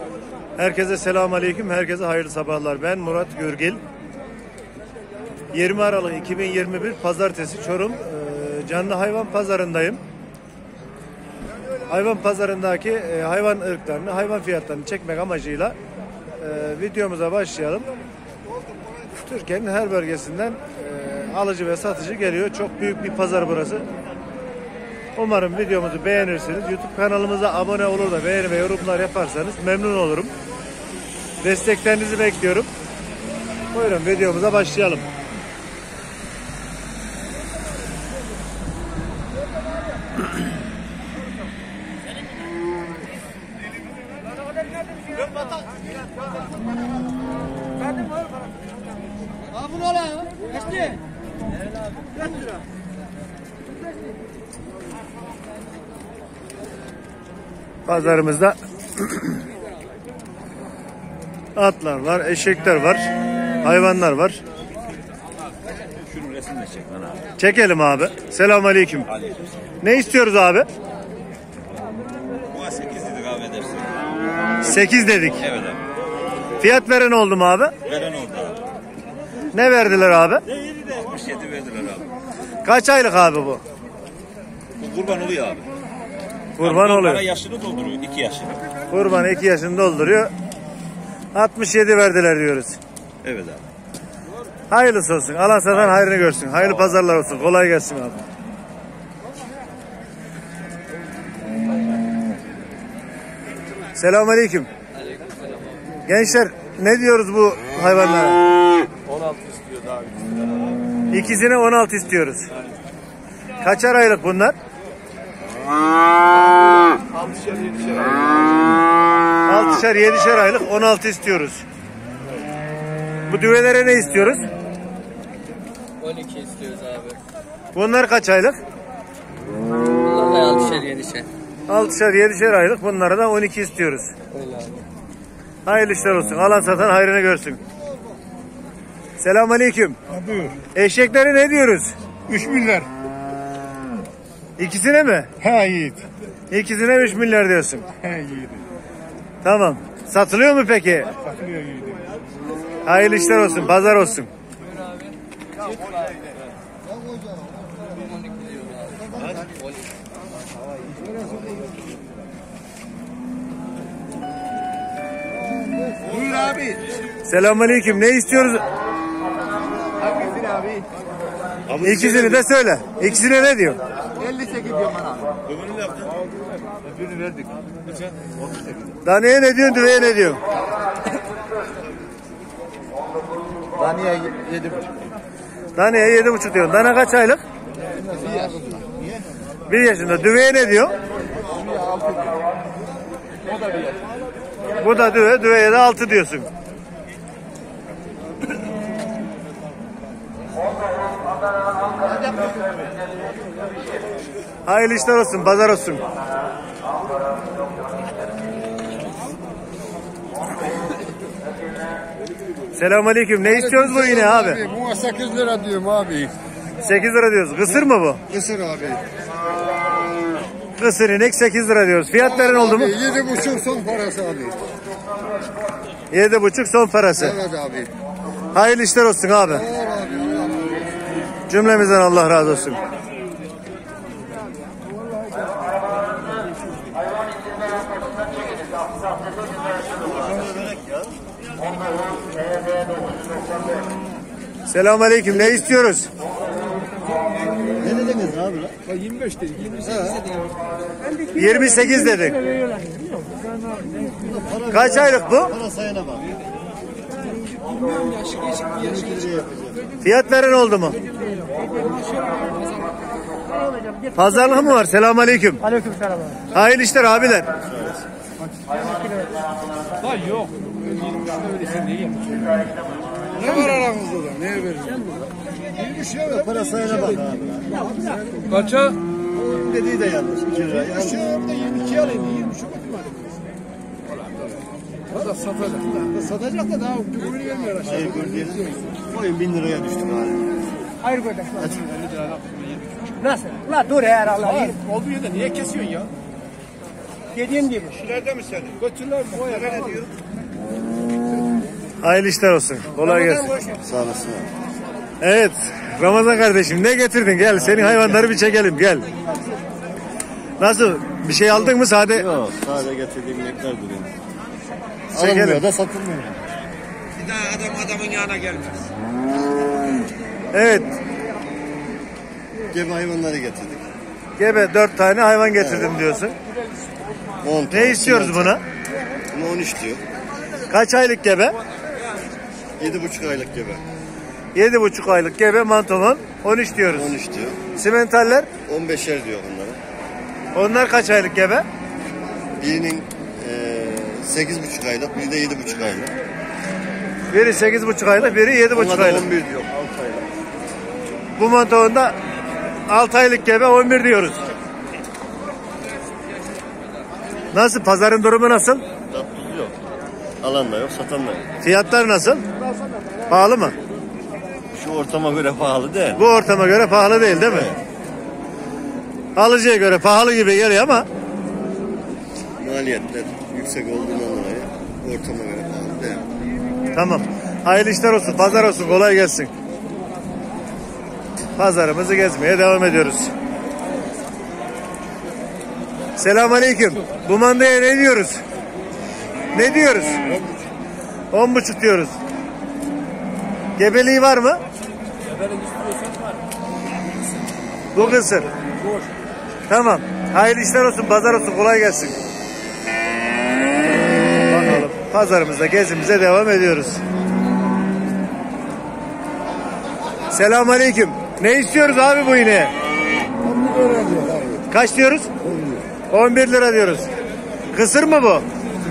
Herkese selamünaleyküm, herkese hayırlı sabahlar. Ben Murat Gürgil. 20 Aralık 2021 Pazartesi Çorum canlı hayvan pazarındayım. Hayvan pazarındaki hayvan ırklarını, hayvan fiyatlarını çekmek amacıyla videomuza başlayalım. Türkiye'nin her bölgesinden alıcı ve satıcı geliyor. Çok büyük bir pazar burası. Umarım videomuzu beğenirsiniz. YouTube kanalımıza abone olur da beğeni ve yorumlar yaparsanız memnun olurum. Desteklerinizi bekliyorum. Buyurun videomuza başlayalım. Pazarımızda atlar var, eşekler var, hayvanlar var. Şunun resimini çek lan abi. Çekelim abi. Selamünaleyküm. Ne istiyoruz abi? Bu 8 dedik abi edersin. 8 dedik. Evet abi. Fiyat veren oldu mu abi? Veren oldu abi. Ne verdiler abi? 67 verdiler abi. Kaç aylık abi bu? Bu kurban oluyor abi. Kurban Bana oluyor. yaşını dolduruyor, 2 yaşını. Kurban 2 yaşını dolduruyor. 67 verdiler diyoruz. Evet abi. Hayırlısı olsun. Allah satan hayrını görsün. Hayırlı pazarlar olsun. Kolay gelsin abi. Selamünaleyküm. Gençler ne diyoruz bu hayvanlara? 16 istiyordu abi. İkisine 16 istiyoruz. Kaçar aylık bunlar? 6'şer 7'şer abi. 6'şer 7'şer aylık 16 istiyoruz. Bu düvelere ne istiyoruz? 12 istiyoruz abi. Bunlar kaç aylık? Bunlar da 6'şer 7'şer. 6'şer 7'şer aylık, bunlara da 12 istiyoruz. Öyle abi. Hayırlı işler olsun. Alan satan hayrını görsün. Selamünaleyküm. Buyur. Eşekleri ne diyoruz? 3 milyar. İkisine mi? He Yiğit. İkisine 3 milyar diyorsun. He Yiğit. Tamam. Satılıyor mu peki? Satılıyor Yiğit. Hayırlı işler olsun. Pazar olsun. Buyur abi. Selamünaleyküm. Ne istiyoruz? Hangisini abi? İkisini de söyle. İkisine ne diyor? 58 diyor bana abi. Öbürünü ne yaptın? Öbürünü verdik. Daneye ne diyorsun? Düveye ne diyorsun? Daniye 7,5. Daneye 7,5 diyorsun. Dana kaç aylık? 1 yaşında. Düveye ne diyor? O da bir yer. Bu da düve. Düveye de 6 diyorsun. Hayırlı işler olsun. Pazar olsun. Selamünaleyküm. Ne istiyoruz bu yine abi? Bu 8 lira diyorum abi. 8 lira diyoruz. Kısır mı bu? Kısır abi. Kısır inek 8 lira diyoruz. Fiyatların oldu mu? 7,5 son parası abi. 7,5 son parası. Evet abi. Hayırlı işler olsun abi. Doğru abi. Cümlemizden Allah razı olsun. Selamünaleyküm. Ne istiyoruz? Ne dediniz abi? 25 dedi. 28 dedik. Kaç aylık bu? Para sayana bak. Fiyat veren oldu mu? Pazarlık mı var? Selamünaleyküm. Aleykümselam. Hayırlı işler abiler. Yok. Ne var aramızda da? Neye vereceğim? 23 lira para sayana bak abi. Kaça? Onun dediği de yanlış. 2 lira. 23 lira orada 22 alayım. 23 yok mu? O da satacak da. Satacak da daha bunu vermiyor aşağı. Hayır gördüğünüz koyun 1000 liraya düştüm abi. Hayır kardeş. Nasıl? La dur her Allah. Olmuyor da niye kesiyorsun ya? Dediğim gibi. Şurada mı senin? Götürler mi? Ne diyor? Hayırlı işler olsun. Kolay gelsin. Sağ olasın. Evet. Ramazan kardeşim ne getirdin? Gel senin hayvanları bir çekelim gel. Nasıl? Bir şey aldın mı sade? Yok, sadece getirdiğim inekler duruyor. Çekelim. Alınmıyor da satılmıyor. Bir daha adamın yanına gelmez. Evet. Gebe hayvanları getirdik. Gebe 4 tane hayvan getirdim diyorsun. 10 Ne istiyoruz buna? Buna 13 diyor. Kaç aylık gebe? 7,5 aylık gebe. 7,5 aylık gebe mantolon 13 diyoruz. 13 diyor. Simentaller 15'er diyor onlara. onlar kaç aylık gebe? Birinin 8,5 aylık, biri de 7,5 aylık. Biri 8,5 aylık, biri 7,5 Ona da aylık. 11 diyor, 6 aylık. Bu mantolonda 6 aylık gebe 11 diyoruz. Nasıl? Pazarın durumu nasıl? Tatlısı yok. Alan da yok, satan da yok. Fiyatlar nasıl? Pahalı mı? Şu ortama göre pahalı değil. Bu ortama göre pahalı değil mi? Alıcıya göre pahalı gibi geliyor ama Maliyetler yüksek olduğundan dolayı ortama göre pahalı değil. tamam. Hayırlı işler olsun, pazar olsun, kolay gelsin. Pazarımızı gezmeye devam ediyoruz. Selamünaleyküm. Bu mandaya ne diyoruz? Ne diyoruz? 10,5 diyoruz. Gebeliği var mı? Gebelik istiyorsan var. Bu kısır. Boş. Tamam. Hayırlı işler olsun, pazar olsun, kolay gelsin. Bakalım. Pazarımızda gezimize devam ediyoruz. Selamünaleyküm. Ne istiyoruz abi bu ineğe? 11 lira diyor abi. Kaç diyoruz? 11 lira diyoruz. Kısır mı bu?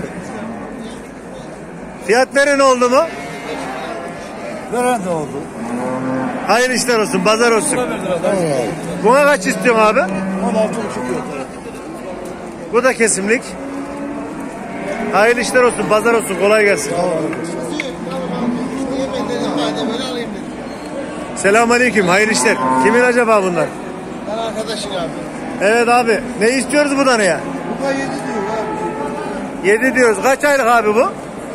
Fiyat veren oldu mu? Veren de oldu. Hayırlı işler olsun, pazar olsun. Evet. Buna kaç istiyorsun abi? 16,5 yok. Bu da kesimlik. Hayırlı işler olsun, pazar olsun, kolay gelsin. Selamünaleyküm, hayırlı işler. Kimin acaba bunlar? Ben arkadaşım abi. Evet abi, ne istiyoruz bu danaya? Bu da 7 diyor abi. 7 diyoruz. Kaç aylık abi bu?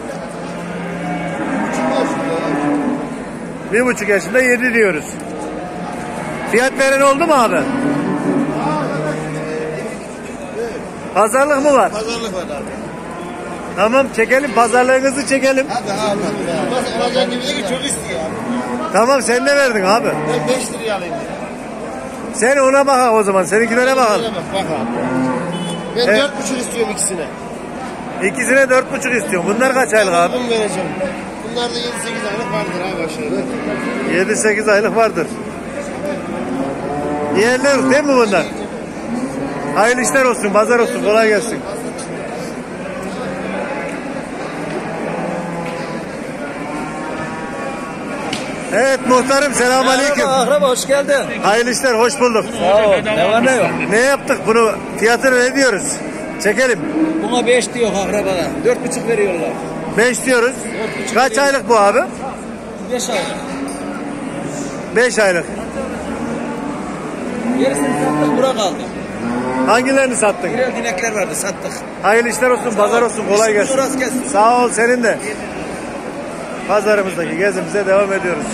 1,5 yaşında 7 diyoruz. Fiyat veren oldu mu abi? Pazarlık mı var? Pazarlık var abi. Tamam, çekelim, pazarlığınızı çekelim. Hadi abi. Nasıl alacağın gibi de ki çok istiyor abi. Tamam, sen ne verdin abi? Ben 5 liraya alayım. Sen ona bak o zaman, seninkilere bakalım. Bak abi. Ben Evet. 4,5 istiyorum ikisine. İkisine 4,5 istiyorum. Bunlar kaç aylık abi? Bunu vereceğim. Bunlar da 7-8 aylık vardır abi aşağıda. 7-8 aylık vardır. Diğerler değil mi bunlar? Hayırlı işler olsun, pazar olsun, kolay gelsin. Evet muhtarım, selamünaleyküm. Akraba hoş geldin. Hayırlı işler, hoş bulduk. Sağ ol. Ne var ne yok. Ne yaptık bunu? Fiyatını ne diyoruz? Çekelim. Buna 5 diyor akrabana. 4,5 veriyorlar. 5 diyoruz. 4,5 Kaç aylık bu abi? 5 ay. 5 aylık. Gerisini sattık bura kaldı. Hangilerini sattın? Birer dinekler vardı sattık. Hayırlı işler olsun, pazar olsun, kolay gelsin. Burası gelsin. Sağ ol, senin de. Pazarımızdaki gezimize devam ediyoruz.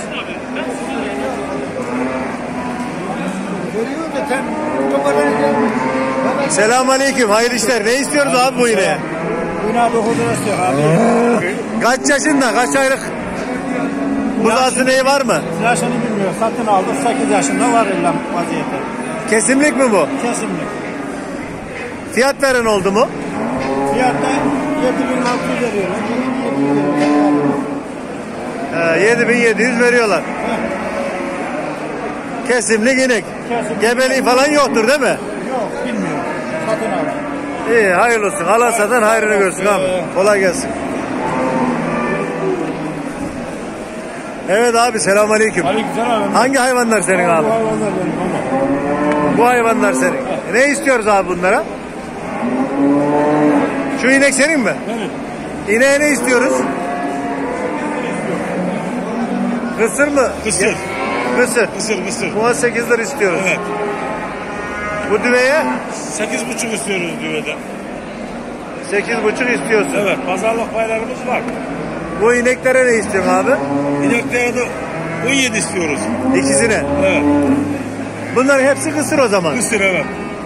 Selamünaleyküm, hayırlı işler. Ne istiyoruz abi bu ineğe? Buna 9 lira istiyor abi. Kaç yaşında, kaç aylık? Buzağısı neyi var mı? Yaşını bilmiyor. Satın aldık. 8 yaşında var elim vaziyette. Kesimlik mi bu? Kesinlikle. Fiyat veren oldu mu? Fiyatta 7.600 veriyorlar. 7.700 veriyorlar. Kesimlik inek. Kesimlik. Gebeliği falan yoktur değil mi? Yok bilmiyorum. Satın aldık. İyi, hayırlı olsun. Allah satan hayrını görsün abi. Kolay gelsin. Evet abi, selamünaleyküm. Aleykümselam. Hangi hayvanlar senin abi? Bu hayvanlar benim ama. Bu hayvanlar senin. Ne istiyoruz abi bunlara? Şu inek senin mi? Benim. İneğe ne istiyoruz? Kısır mı? Kısır. Kısır. Kısır. Buna 8 lira istiyoruz. Evet. Bu düveye 8,5 istiyoruz düvede. 8,5 istiyorsun. Evet, pazarlık paylarımız var. Bu ineklere ne istiyorsun abi? İneklere de 17 istiyoruz. İkisine. Evet. Bunların hepsi kısır o zaman. Kısır evet.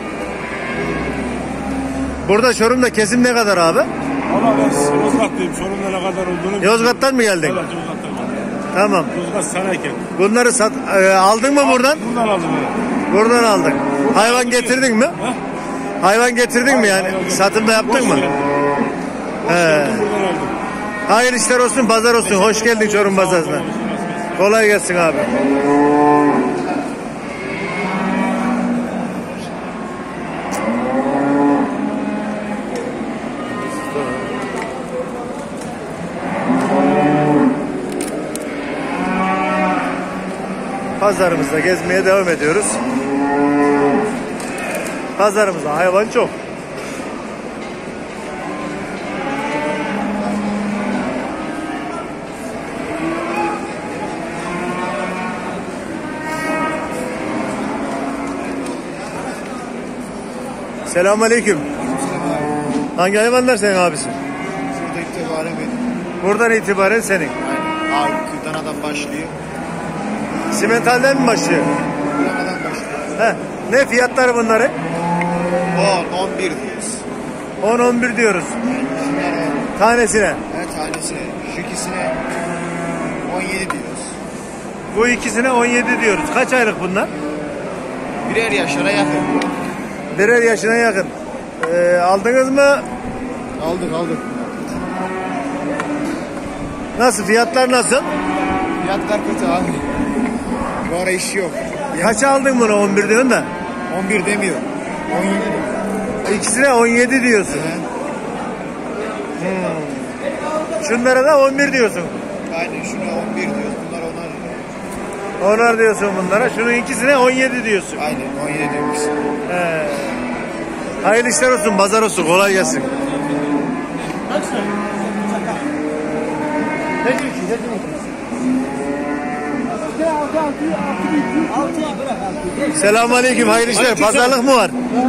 Burada Çorum'da kesim ne kadar abi? Ama ben Yozgat'tayım. Sorunla ne kadar olduğunu... Yozgat'tan mı geldin? Evet, Yozgat'tan geldim. Tamam. Yozgat Sarayken. Bunları aldın mı buradan? Buradan aldım evet. Buradan aldık. Hayvan getirdin mi? Ha? Hayvan getirdin mi yani? hayvan getirdim. Satımda yaptın mı? Boş He. Buradan aldım. Hayırlı işler olsun, pazar olsun. Hoş geldin Çorum Pazarı'na. Kolay gelsin abi. Pazarımızda gezmeye devam ediyoruz. Pazarımızda hayvan çok. Selamünaleyküm. Hangi hayvanlar senin abisin? Şurada itibaren benim. Buradan itibaren senin. Aynen. Abi Dana'dan başlıyor. Simentalden mi başlıyor? Dana'dan başlıyor. Heh. Ne fiyatları bunları? 10, 11 diyoruz. 10-11 diyoruz. Şunlar 10. Tanesine. Her tanesine. Şu ikisine 17 diyoruz. Bu ikisine 17 diyoruz. Kaç aylık bunlar? Birer yaşlara yakın. Birer yaşına yakın. Aldınız mı? Aldık. Nasıl? Fiyatlar nasıl? Fiyatlar kötü abi. Bu ara iş yok. Kaça aldın bunu? 11 diyorsun da. 11 demiyor. 17 diyor. İkisine 17 diyorsun. Şunlara da 11 diyorsun. Aynen şuna 11 diyoruz. Bunlar 10'ar diyor. 10'ar diyorsun bunlara. Şunun ikisine 17 diyorsun. Aynen 17 diyoruz. Hayırlı işler olsun, pazar olsun. Kolay gelsin. Selamünaleyküm, hayırlı işler. Pazarlık mı var?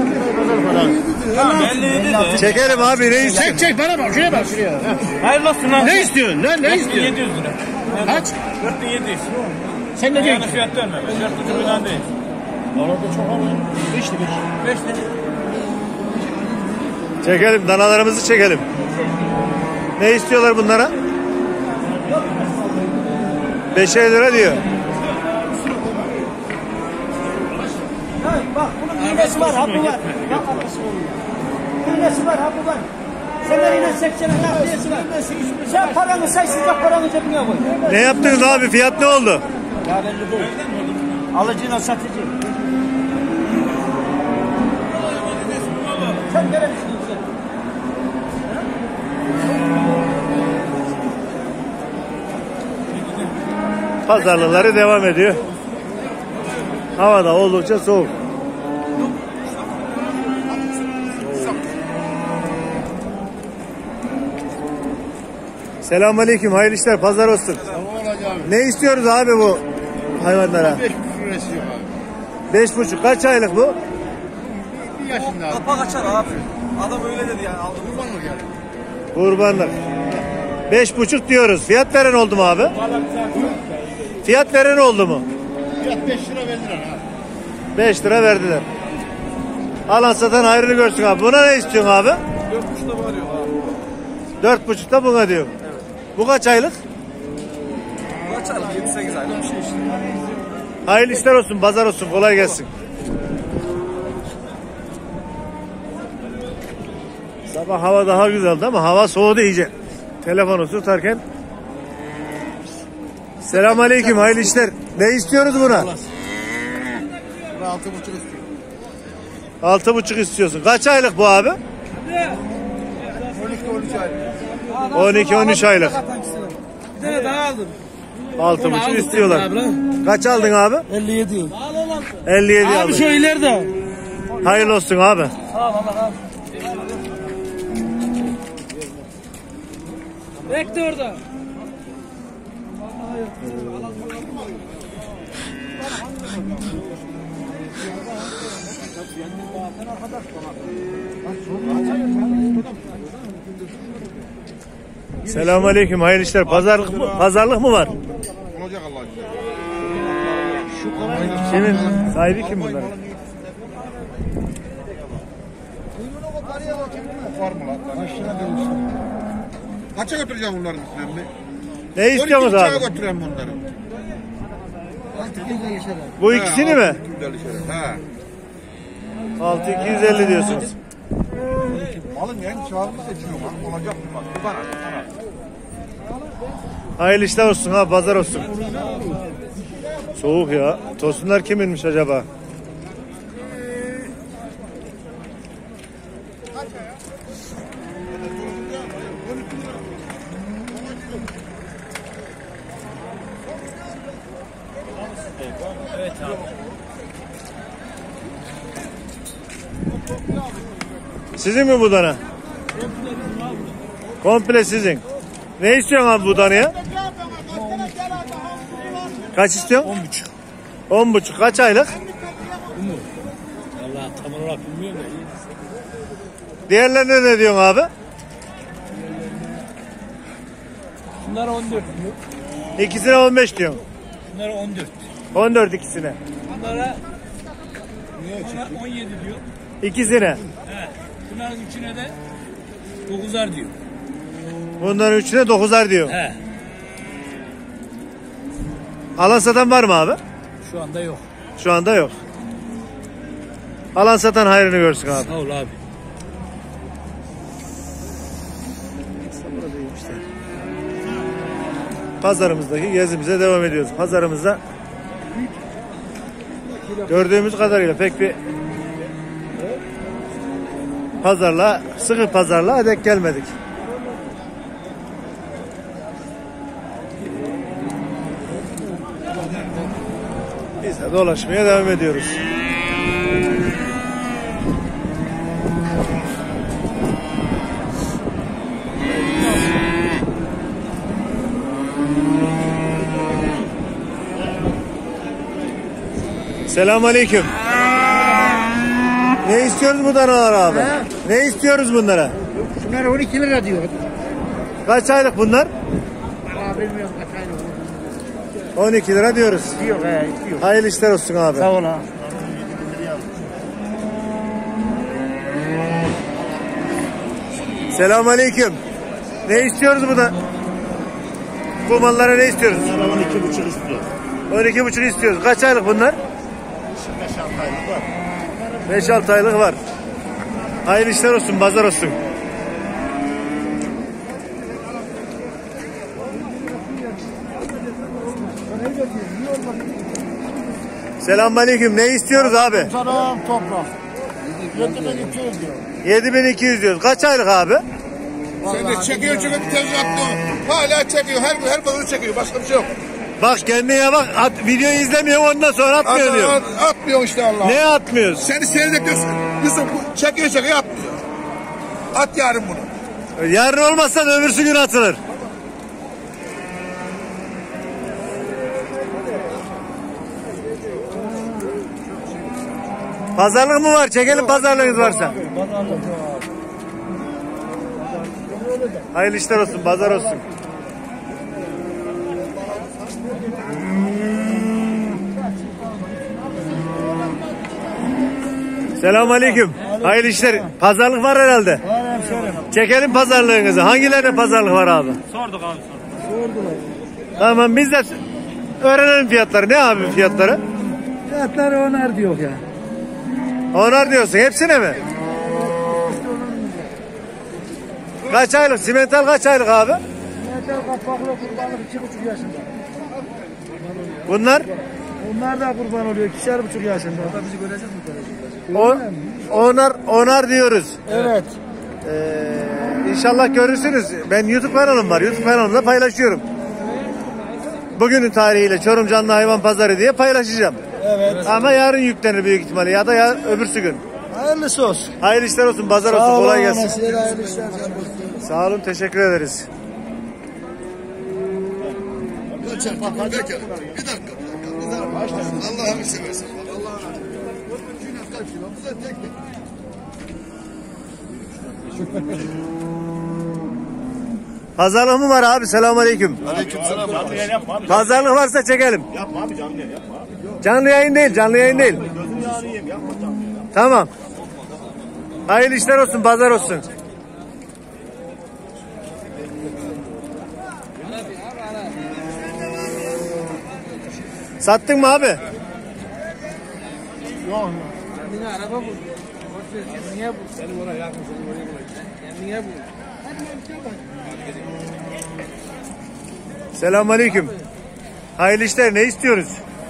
Çekelim abi, ne istiyorsun? Çek bana bak şuraya bak şuraya. Hayırlı olsun lan. Ne istiyorsun? Ne istiyorsun? 700 lira. Kaç? 4700. Sen ne diyorsun? Fiyat verme. 4,5 milyon değil. Arada çok alın. 5 lira. Çekelim, danalarımızı çekelim. Ne istiyorlar bunlara? 5'er lira diyor. Bak bunun iğnesi var, hapı var. İğnesi var, hapı var. Senin iğne 80'e nakdiyesi var. Sen paranı say, sıcak paranı cebine koy. Ne yaptınız abi? Fiyat ne oldu? Ya belli değil. Alıcıyla satıcı. Sen nereye düşünüyorsun? Pazarlıkları devam ediyor. Hava da oldukça soğuk. Selamünaleyküm, hayırlı işler, pazar olsun. Ne istiyoruz abi bu hayvanlara? 5,5 lirası yok abi. 5,5, kaç aylık bu? 1 yaşında abi. Kapak açar abi. Adam öyle dedi yani. Aldım. Kurban mı geldi? Kurbanlık. 5,5 diyoruz. Fiyat veren oldu mu abi? Fiyat veren oldu mu? Fiyat 5 lira verdiler abi. 5 lira verdiler. Alan satan hayrını görsün abi. Buna ne istiyorsun abi? 4,5'da var diyor abi. 4,5'da buna diyor. Evet. Bu kaç aylık? Kaç aylık? 7-8 aylık bir şey işte. Hayırlı işler olsun, pazar olsun, kolay gelsin. Sabah hava daha güzeldi ama hava soğudu iyice. Telefonu tutarken. Selamünaleyküm, hayırlı işler. Ne istiyoruz buna? 6,5 istiyor. 6,5 istiyorsun. Kaç aylık bu abi? 12-13 aylık. 12-13 aylık. Bir tane daha aldım. 6,5 istiyorlar. Kaç aldın abi? 57. 57 aldın. Şu ileride. Hayırlı olsun abi. Bekle orada. Selamünaleyküm, hayırlı işler. Pazarlık mı var? Olacak Allah aşkına. Kimin? Sahibi kim bunların? Var mı lan? Kaça götüreceğim bunları Müslüman Bey? Ne istiyorsunuz 12 abi? uçağa götüreyim bunları. Bu ikisini mi? He. 6250 diyorsunuz. Malın en çağırını seçiyorum. Olacak mı bak? Bana. Hayırlı işler olsun ha, pazar olsun. Soğuk ya. Tosunlar kiminmiş acaba? Sizin mi bu dana? Komple sizin. Ne istiyorsun abi bu danaya? Kaç istiyorsun? 10,5. 10,5. Kaç aylık? Allah tam olarak bilmiyorum da. Diğerlerine ne diyorsun abi? Bunlara 14 diyor. İkisine 15 diyorsun. Bunlara 14. 14 ikisine. Bunlara 17 diyor. İkisine. He. Bunların üçüne de 9'ar diyor. Bunların üçüne 9'ar diyor. He. Alan satan var mı abi? Şu anda yok. Şu anda yok. Alan satan hayrını görsün abi. Sağ ol abi. Pazarımızdaki gezimize devam ediyoruz. Pazarımızda gördüğümüz kadarıyla pek bir sıkı pazarlığa denk gelmedik. Biz de dolaşmaya devam ediyoruz. Selamünaleyküm. Ne istiyoruz bu danalar abi? Ne istiyoruz bunlara? Şunlar 12 lira diyor. Kaç aylık bunlar? Valla bilmiyorum kaç aylık. 12 lira diyoruz. Diyor diyor. Hayırlı işler olsun abi. Sağ ol ha. Selamünaleyküm. Ne istiyoruz bu mallara ne istiyoruz? 12,5 istiyor. 12,5 istiyoruz. Kaç aylık bunlar? 5-6 aylık var. 5-6 aylık var. Hayırlı işler olsun, pazar olsun. Selamünaleyküm. Ne istiyoruz abi? Salam toprak. 7.200 diyor. 7200 diyoruz. Kaç aylık abi? Sen de çekiyor tezgahını. Hala çekiyor. Her balığı çekiyor. Başka bir şey yok. Bak kendine bak. Videoyu izlemiyor, ondan sonra atmıyor diyor. Atmıyor işte Allah. Ne atmıyoruz? Seni seyrediyorsun. Kızım çekiyor atmıyor. At yarın bunu. Yarın olmazsa öbürsü gün atılır. Pazarlık mı var? Çekelim pazarlığınız varsa. Hayırlı işler olsun, pazar olsun. Selamünaleyküm. Hayırlı işler. Pazarlık var herhalde. Çekelim pazarlığınızı. Hangilerine pazarlık var abi? Sorduk abi Tamam, biz de öğrenelim fiyatları. Ne abi fiyatları? Fiyatları 10'ar diyor ya. Onar diyorsun. Hepsine mi? Kaç aylık? Simental kaç aylık abi? Metal kapaklı kurbanlık 2,5 yaşında. Bunlar? Onlar da kurban oluyor 2,5 yaşında. O da bizi görecek mi? Onar diyoruz. Evet. İnşallah görürsünüz. Ben YouTube kanalım var. YouTube kanalımda paylaşıyorum. Bugünün tarihiyle Çorum Canlı Hayvan Pazarı diye paylaşacağım. Evet. Ama yarın yüklenir büyük ihtimalle ya da öbürsü gün. Hayırlısı olsun. Hayırlı işler olsun, pazar olsun, kolay gelsin. Size de hayırlı işler. Sağ olun, teşekkür ederiz. Bir dakika. Allah'ını seversen. Pazarlık mı var abi? Selamünaleyküm. Aleykümselam. Canlı yayın yapma abi. Pazarlık varsa çekelim. Yapma abi canlı yayın yapma abi. Canlı yayın değil, canlı yayın değil. Gözünü yağını yiyeyim yapma canlı yayın. Tamam. Hayırlı işler olsun, pazar olsun. Sattın mı abi? Kendine araba bul. Kendine bul. Seni oraya yakın. Seni oraya bul. Kendine bul. Selamünaleyküm. Hayırlı işler, ne istiyoruz?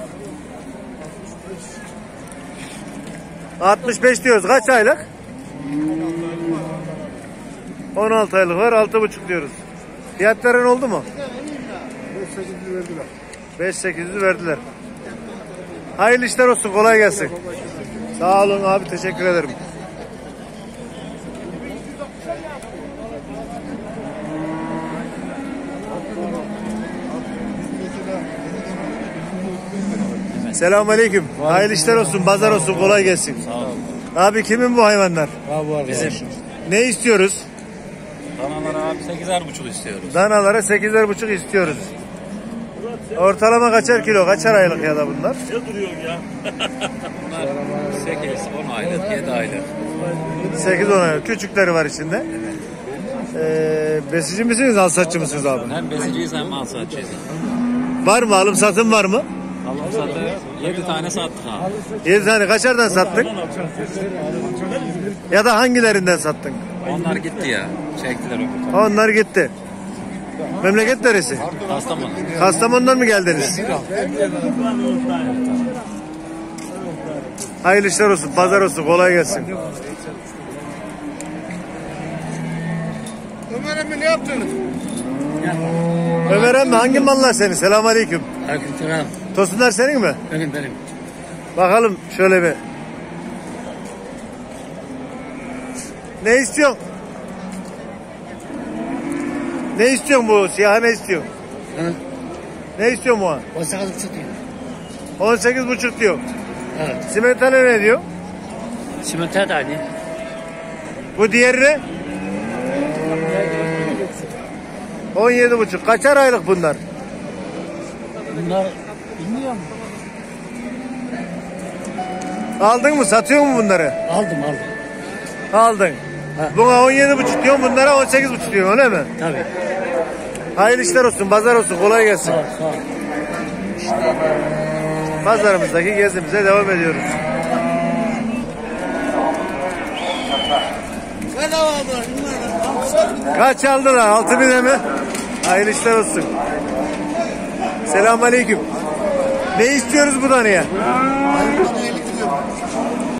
65 diyoruz. Kaç aylık? 16 aylık var, 6,5 diyoruz. Fiyatların oldu mu? 5-800 verdiler. Hayırlı işler olsun, kolay gelsin. Sağ olun abi, teşekkür ederim. Selamünaleyküm. Hayırlı işler olsun, pazar olsun, kolay gelsin. Sağ olun. Abi kimin bu hayvanlar? Bizim Ne istiyoruz? danalara abi 8,5 istiyoruz. Danalara 8,5 istiyoruz. Ortalama kaçar kilo, kaçar aylık ya da bunlar? Ne duruyorsun ya? Bunlar 8, 10 aylık, 7 aylık. 8-10 aylık. Küçükleri var içinde. Besici misiniz, alsatçı mısınız abi? Hem besiciyiz hem mal satacağız. Var mı, alım satım var mı? Alım satı 7 tane sattık abi. 7 tane kaçardan sattık? Ya da hangilerinden sattın? Onlar gitti ya. Çektiler onu. Onlar gitti. Memleket neresi? Kastamonu. Kastamonu'dan mı geldiniz? Hayırlı işler olsun, pazar olsun, kolay gelsin. Ömer emmi ne yaptınız? Ömer emmi, hangi mallar senin? Selamünaleyküm. Aleykümselam. Tosunlar senin mi? Benim. Bakalım şöyle bir. Ne istiyorsun? Ne istiyorsun bu siyah, ne istiyorsun? Hı? Ne istiyorsun bu an? 18,5 diyor. 18,5 diyor. Evet. Simentale ne diyor? Simenter de aynı. Bu diğeri 17,5. Kaçar aylık bunlar? Bunlar bilmiyorum. Aldın mı? Satıyor mu bunları? Aldım. Aldın. Ha. Buna 17,5 diyorsun, bunlara 18,5 diyorsun, öyle mi? Tabii. Hayırlı işler olsun, pazar olsun, kolay gelsin. Sağ ol. Pazarımızdaki gezimize devam ediyoruz. Kaç aldılar? 6.000'e mi? Hayırlı işler olsun. Selamünaleyküm. Ne istiyoruz bu danaya?